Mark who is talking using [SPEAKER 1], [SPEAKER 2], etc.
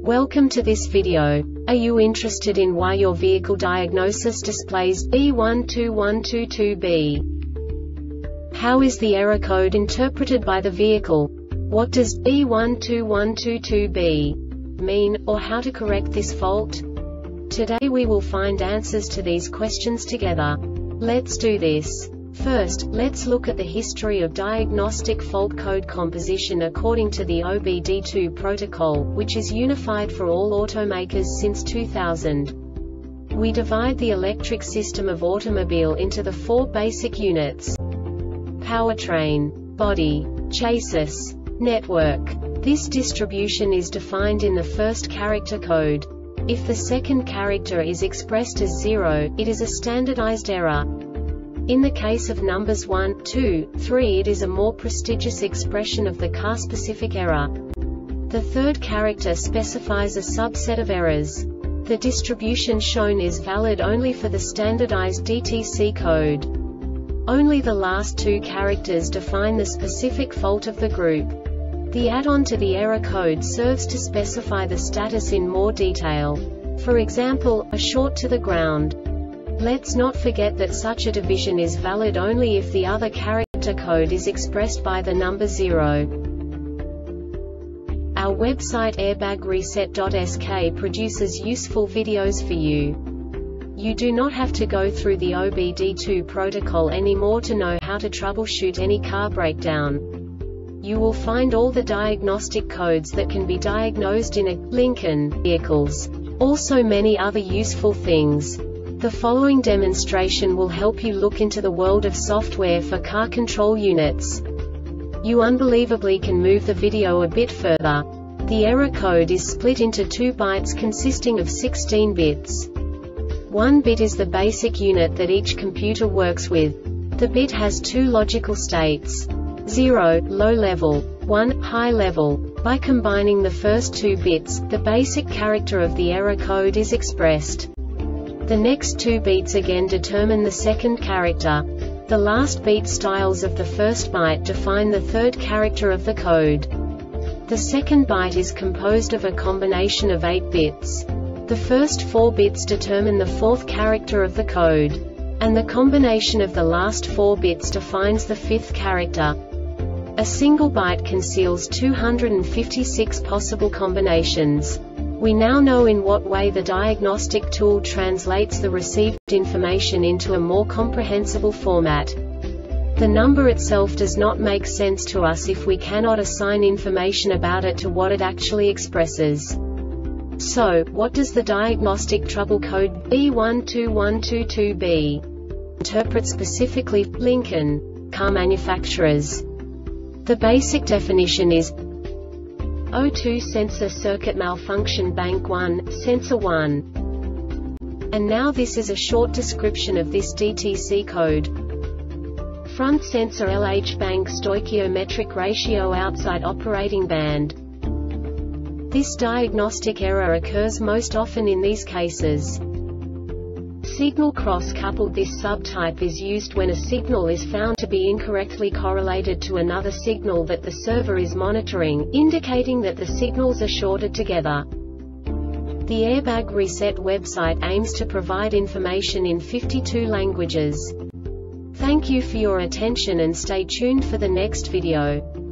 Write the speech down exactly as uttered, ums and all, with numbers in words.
[SPEAKER 1] Welcome to this video. Are you interested in why your vehicle diagnosis displays B one two one two two B? How is the error code interpreted by the vehicle? What does B one two one two two B mean, or how to correct this fault? Today we will find answers to these questions together. Let's do this. First, let's look at the history of diagnostic fault code composition according to the O B D two protocol, which is unified for all automakers since two thousand. We divide the electric system of automobile into the four basic units: powertrain, body, chassis, network. This distribution is defined in the first character code. If the second character is expressed as zero, it is a standardized error. In the case of numbers one, two, three, it is a more prestigious expression of the car-specific error. The third character specifies a subset of errors. The distribution shown is valid only for the standardized D T C code. Only the last two characters define the specific fault of the group. The add-on to the error code serves to specify the status in more detail. For example, a short to the ground. Let's not forget that such a division is valid only if the other character code is expressed by the number zero. Our website airbag reset dot S K produces useful videos for you. You do not have to go through the O B D two protocol anymore to know how to troubleshoot any car breakdown. You will find all the diagnostic codes that can be diagnosed in a Lincoln vehicles. Also many other useful things. The following demonstration will help you look into the world of software for car control units. You unbelievably can move the video a bit further. The error code is split into two bytes consisting of sixteen bits. One bit is the basic unit that each computer works with. The bit has two logical states: zero, low level, one, high level. By combining the first two bits, the basic character of the error code is expressed. The next two beats again determine the second character. The last beat styles of the first byte define the third character of the code. The second byte is composed of a combination of eight bits. The first four bits determine the fourth character of the code. And the combination of the last four bits defines the fifth character. A single byte conceals two hundred fifty-six possible combinations. We now know in what way the diagnostic tool translates the received information into a more comprehensible format. The number itself does not make sense to us if we cannot assign information about it to what it actually expresses. So, what does the diagnostic trouble code B one two one two two B interpret specifically for Lincoln car manufacturers? The basic definition is O two sensor circuit malfunction bank one, sensor one. And now this is a short description of this D T C code. Front sensor L H bank stoichiometric ratio outside operating band. This diagnostic error occurs most often in these cases. Signal cross-coupled. This subtype is used when a signal is found to be incorrectly correlated to another signal that the server is monitoring, indicating that the signals are shorted together. The Airbag Reset website aims to provide information in fifty-two languages. Thank you for your attention and stay tuned for the next video.